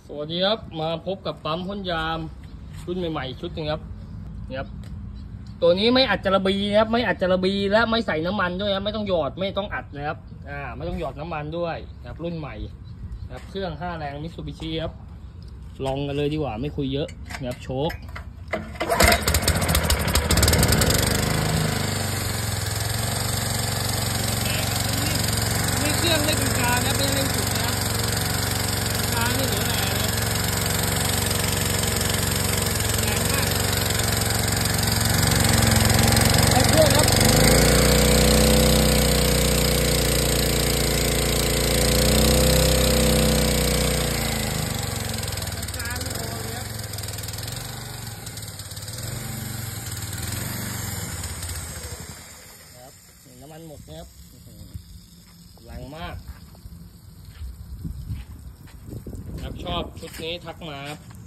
สวัสดีครับมาพบกับปั๊มพ่นยามรุ่นใหม่ๆชุดนึงครับนี่ครับตัวนี้ไม่อัดจระบีนะครับไม่อัดจระบีและไม่ใส่น้ำมันด้วยครับไม่ต้องหยอดไม่ต้องอัดนะครับไม่ต้องหยอดน้ำมันด้วยครับรุ่นใหม่ครับเครื่อง5 แรงมิตซูบิชิครับลองกันเลยดีกว่าไม่คุยเยอะนะครับโชคนี่เครื่องเล่นกลางๆนะไม่ได้เล่นสุดนะกลางนี่เหลืออะไรน้ำมันหมดนะครับแรงมากครับชอบชุดนี้ทักมาครับ